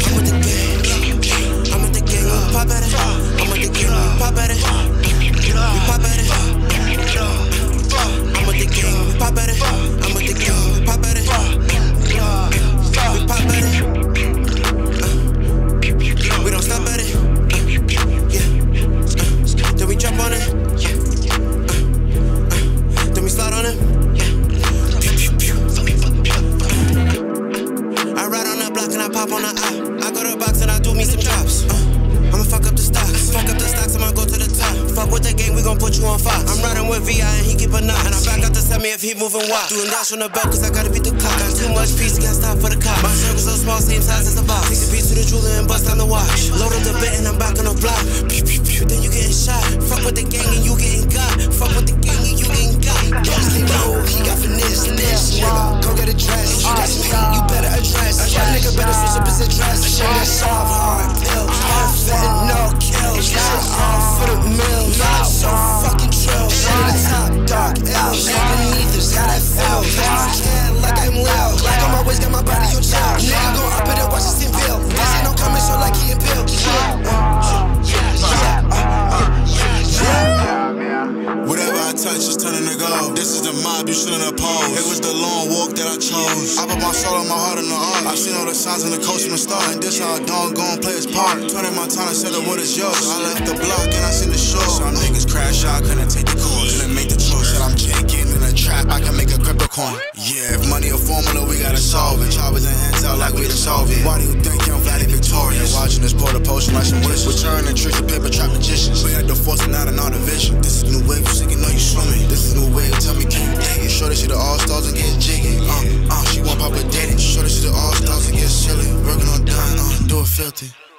I'm with the gang. I'm with the gang, we pop at it. I'm with the gang, we pop at it. We pop at it. I'm with the gang, we pop at it. I'm with the gang, we pop at it. We pop at it. We don't stop at it. Yeah. Then we jump on it. Then we slide on it. I ride on the block and I pop on the eye. I go to the box and I do me some drops. I'ma fuck up the stocks. Fuck up the stocks, I'ma go to the top. Fuck with the gang, we gon' put you on Fox. I'm riding with VI and he keep a knot. And I back out to send me if he moving wild. Doing dash on the belt cause I gotta beat the clock. Got too much peace, can't stop for the cop. My circle so small, same size as the box. Take the beats to the jeweler and bust down the watch. Load up the bit and I'm back on the block. Then you getting shot. Fuck with the gang and you getting got. Fuck with the gang and you getting got. Yes, they know he got finesse, nigga. Go get a dress. You got some heat, you better address. That nigga better switch up his address. Shit that soft, hard pills. Fentanyl kills. Shit all for the mills. So fucking trill. Shit at the top, dark L. Shit beneath us, how that feel. Yeah, like I'm loud. Like on my waist, got my body on child. Nigga gon' up it and watch this in bill. This ain't no coming show like he in pill. Whatever I touch is turning to gold. This is the mob you shouldn't oppose. It was the long walk that I chose. I put my soul and my heart in the art. I've seen all the signs in the coast from the start. And this how a dawn gon' play its part. Turning my time and said the what is yours. I left the block and I seen the shore. Some niggas crash out, couldn't take the course. Couldn't make the choice. Said I'm J-Getting in a trap, I can make a crypto coin. Yeah, if money a formula, we gotta solve it. Choppers and hands out like we the Soviet. Why do you think I'm Valley victorious? Watching this portal potion like some wishes. Return the tricks of paper trap magicians. We had the force and not an artificial. This is new wave, you sick, you know you swimming. This is new wave, tell me can you dig it? Show that she the all-stars and get jiggy. She want Papa Daddy. Show that she the all-stars and get silly. Working on done, do it filthy.